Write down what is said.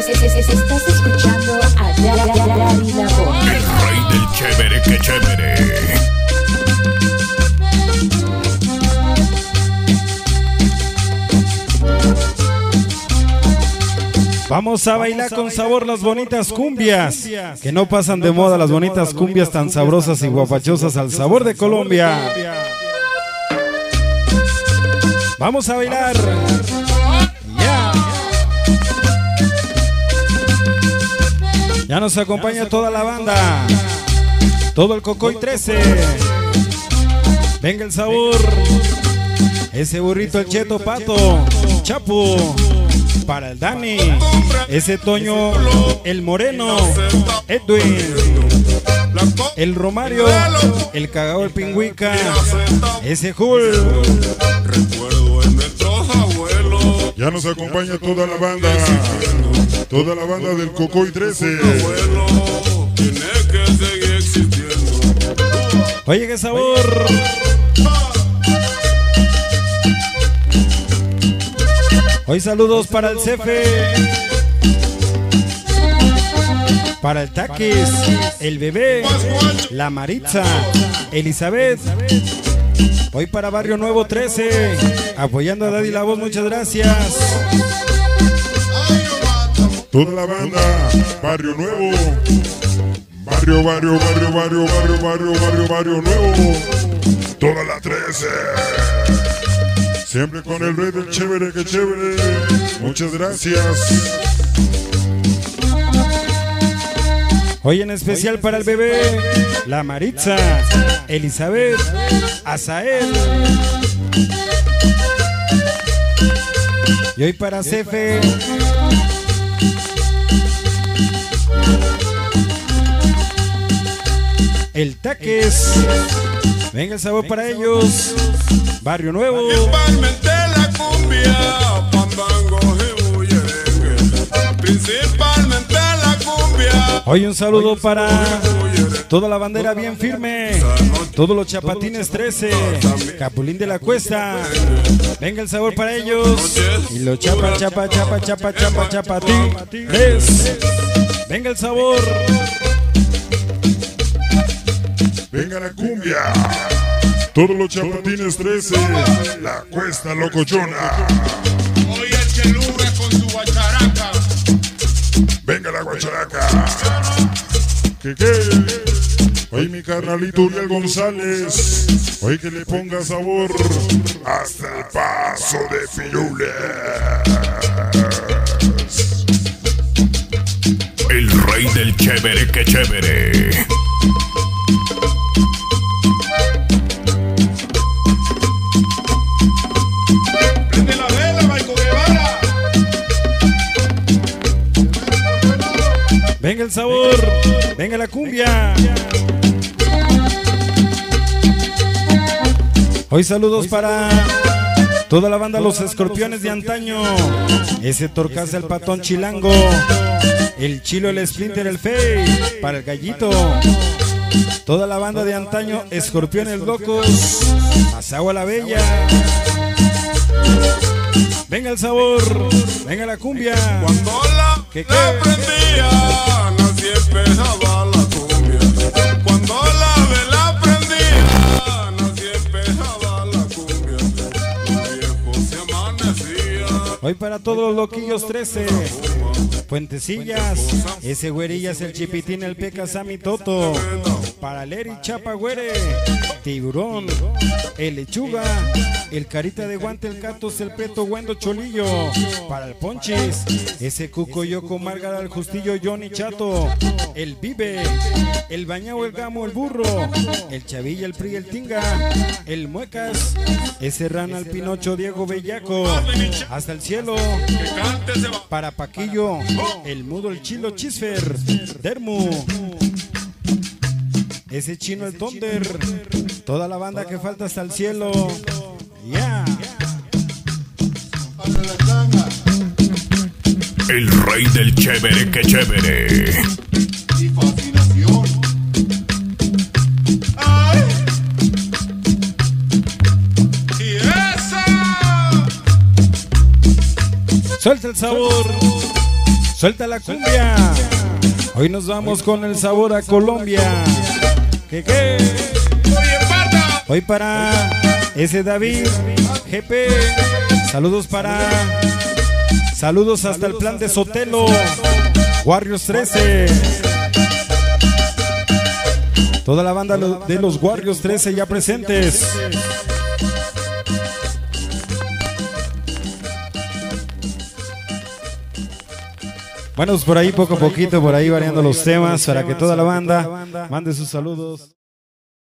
Estás escuchando a Daddy La Voz. El rey del chévere, que chévere. Vamos a bailar con sabor las bonitas cumbias, que no pasan de moda, las bonitas cumbias tan sabrosas y guapachosas al sabor de Colombia. Vamos a bailar. Ya nos acompaña toda la banda, todo el Cocoy 13. Venga el sabor. Ese burrito, el Cheto Pato, Chapo, para el Dani, ese Toño, el Moreno, Edwin, el Romario, el Cagao, el Pingüica, ese Jul. Ya nos acompaña toda la banda del Cocoy 13. Oye, qué sabor. Hoy saludos para el Cefe, para el Taquis, el Bebé, la Maritza, Elizabeth. Hoy para Barrio Nuevo 13, apoyando a Daddy La Voz, muchas gracias. Toda la banda, Barrio Nuevo, Barrio Nuevo, toda la 13. Siempre con el rey del chévere, que chévere. Muchas gracias. Hoy en especial para el Bebé, la Maritza, Elizabeth, Azael. Y hoy para Cefe, el Taques. Venga el sabor para ellos. Barrio Nuevo. Principalmente la cumbia, pandango y bullerengue. Principalmente la cumbia. Hoy un saludo para toda la bandera bien firme, todos los Chapatines 13, Capulín de la Cuesta. Venga el sabor para ellos. Y los chapatines. Venga el sabor. Venga la cumbia. Todos los Chapatines 13, la Cuesta Locochona. Hoy el Cheluga con su guacharaca. Venga la guacharaca. ¿Qué? Hoy mi carnalito Uriel González. Hoy que le ponga sabor hasta el paso de Firules. El rey del chévere, que chévere. Venga el sabor, venga la cumbia. Hoy saludos para toda la banda Los Escorpiones de antaño, ese Torcaza, el Patón Chilango, el Chilo, el Splinter, el Fey, para el Gallito. Toda la banda de antaño, Escorpiones Locos, Azagua la Bella. Venga el sabor, venga la cumbia. Cuando la prendía, nadie empezaba la cumbia. Cuando la vela prendía, nadie empezaba la cumbia. Los viejos se amanecían. Hoy para todos los loquillos 13, Puentecillas, ese Güerillas, el Chipitín, el Peca, Sammy Toto, para Leri, Chapa, Güere, Tiburón, el Lechuga, el Carita de Guante, el Catos, el Preto, Wendo, Cholillo, para el Ponchis, ese Cuco, Yoko, Márgara, el Justillo, Johnny, Chato, el Vive, el Bañao, el Gamo, el Burro, el Chavilla, el Pri, el Tinga, el Muecas, ese Rana, el Pinocho, Diego Bellaco, hasta el cielo, para Paquillo, el Mudo, el Chilo, Chisfer, Dermu, ese Chino, el Thunder, toda la banda que falta hasta el cielo. Yeah. El rey del chévere, que chévere. Y fascinación. ¡Ay! ¡Y esa! Suelta el sabor. Suelta la cumbia. Hoy nos vamos con el sabor a Colombia. ¿Qué? Hoy para ese David GP. Saludos hasta el plan de Sotelo. Warriors 13. Toda la banda de los Warriors 13 ya presentes. Bueno, por ahí poco a poquito, por ahí variando los temas para que toda la banda mande sus saludos.